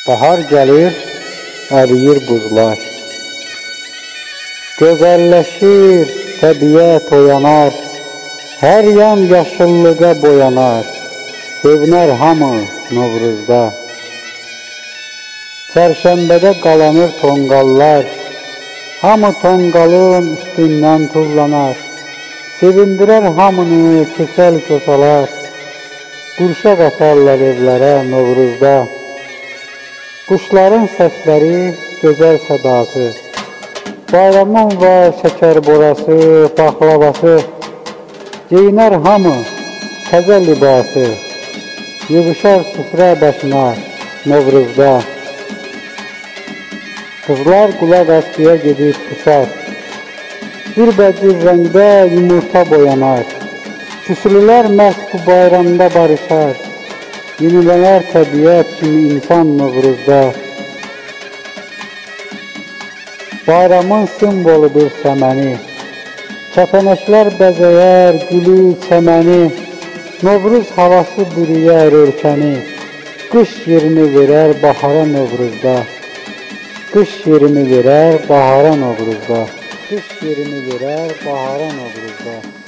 Bahar gəlir, əriyir buzlar. Gözəlləşir, təbiət oyanar. Hər yan yaşıllığa boyanar. Sevinər hamı Novruzda. Çərşənbədə qalanır tonqallar. Hamı tonqalın üstündən tullanar. Sevindirər hamını keçəl kosalar. Qurşaq atarlar evlərə Novruzda. Quşların səsləri, gözəl sədası. Bayramın var şəkər borası, paxlavası. Geyinər hamı təzə libası. Yığışar süfrə başına Novruzda. Qızlar qulaq astıya gedib pusar. Bir bəcür rəngdə yumurta boyanar. Küslülər məhz bu bayramda barışar. Yenilənər təbiət kimi insan Novruzda. Bayramın simvoludur səməni. Kəpənəklər bəzəyər gülü, çəməni. Novruz havası bürüyər ölkəni. Qış yerini verər bahara Novruzda. Qış yerini verər bahara Novruzda. Qış yerini verər bahara Novruzda.